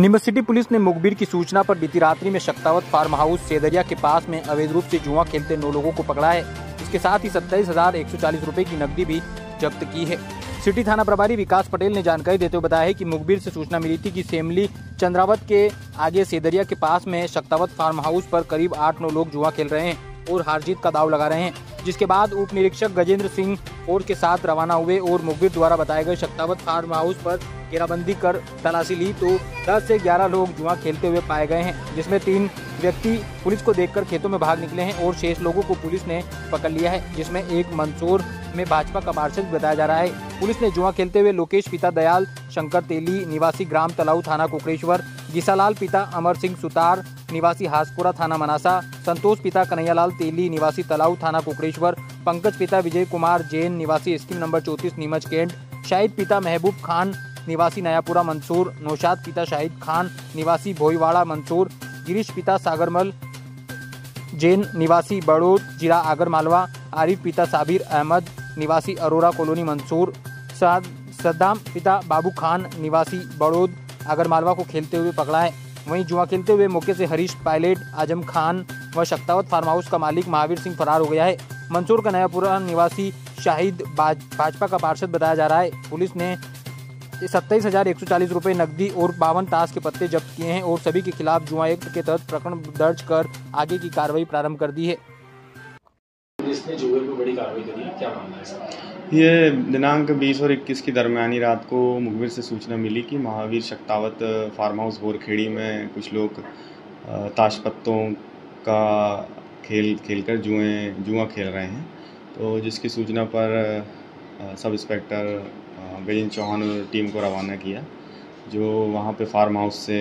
Neemuch city police ने मुखबिर की सूचना पर बीती रात्रि में शक्तावत फार्म हाउस सेदरिया के पास में अवैध रूप से जुआ खेलते 9 लोगों को पकड़ा है। इसके साथ ही 27,140 रुपए की नकदी भी जब्त की है। सिटी थाना प्रभारी विकास पटेल ने जानकारी देते हुए बताया है कि मुखबिर से सूचना मिली थी कि सेमली चंद्रावत के आगे सेदरिया के पास में शक्तावत फार्म हाउस पर करीब 8-9 लोग जुआ खेल रहे हैं और हार जीत का दाव लगा रहे हैं, जिसके बाद उप निरीक्षक गजेंद्र सिंह और के साथ रवाना हुए और मुखबिर द्वारा बताए गए शक्तावत फार्म हाउस पर घेराबंदी कर तलाशी ली तो 10 से 11 लोग जुआ खेलते हुए पाए गए हैं, जिसमें 3 व्यक्ति पुलिस को देखकर खेतों में भाग निकले हैं और शेष लोगों को पुलिस ने पकड़ लिया है, जिसमें एक मंदसौर में भाजपा का पार्षद बताया जा रहा है। पुलिस ने जुआ खेलते हुए लोकेश पिता दयाल शंकर तेली निवासी ग्राम तलाऊ थाना कुकरेश्वर, गीसालाल पिता अमर सिंह सुतार निवासी हासपुरा थाना मनासा, संतोष पिता कन्हैयालाल तेली निवासी तलाऊ थाना कुकरेश्वर, पंकज पिता विजय कुमार जैन निवासी scheme number 34 Neemuch cantt, Shahid पिता महबूब खान निवासी नयापुरा मंसूर, नौशाद पिता शाहिद खान निवासी भोईवाड़ा मंसूर, गिरीश पिता सागरमल जैन निवासी बड़ौद जिला आगर मालवा, आरिफ पिता साबिर अहमद निवासी अरोरा कॉलोनी मंसूर, सद्दाम पिता बाबू खान निवासी बड़ौद आगर मालवा को खेलते हुए पकड़ा है। वहीं जुआ खेलते हुए मौके से हरीश पायलट, आजम खान व शक्तावत फार्म हाउस का मालिक महावीर सिंह फरार हो गया है। मंसूर का नयापुरा निवासी शाहिद भाजपा का पार्षद बताया जा रहा है। पुलिस ने 27,140 रुपए नकदी और 52 ताश के पत्ते जब्त किए हैं और सभी के खिलाफ जुआ एक्ट के तहत प्रकरण दर्ज कर आगे की कार्रवाई प्रारंभ कर दी है। पुलिस ने जुए पर बड़ी कार्रवाई करी है, क्या मामला है इसका? ये दिनांक 20 और 21 की दरमियानी रात को मुखबिर से सूचना मिली कि महावीर शक्तावत फार्म हाउस बोरखेड़ी में कुछ लोग ताश पत्तों का खेलकर जुआ खेल रहे हैं। तो जिसकी सूचना पर सब इंस्पेक्टर गजेंद्र चौहान और टीम को रवाना किया, जो वहाँ पे फार्म हाउस से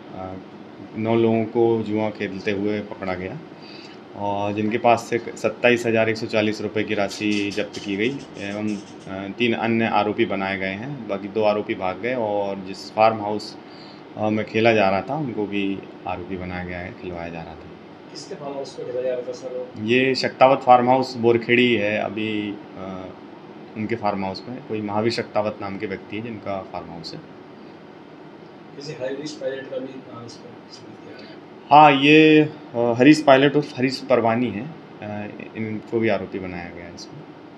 9 लोगों को जुआ खेलते हुए पकड़ा गया और जिनके पास से 27,140 रुपये की राशि जब्त की गई एवं 3 अन्य आरोपी बनाए गए हैं। बाकी 2 आरोपी भाग गए और जिस फार्म हाउस में खेला जा रहा था उनको भी आरोपी बनाया गया है, खिलवाया जा रहा था। किसके फार्म हाउस पर खेला जा रहा था सर? ये शक्तावत फार्म हाउस बोरखेड़ी है। अभी उनके फार्म हाउस में कोई महावीर शक्तावत नाम के व्यक्ति है जिनका फार्म हाउस है। किसी हरीश पायलट का भी नाम इस पर? हाँ, ये हरीश पायलट और हरीश परवानी है, इनको भी आरोपी बनाया गया है इसमें।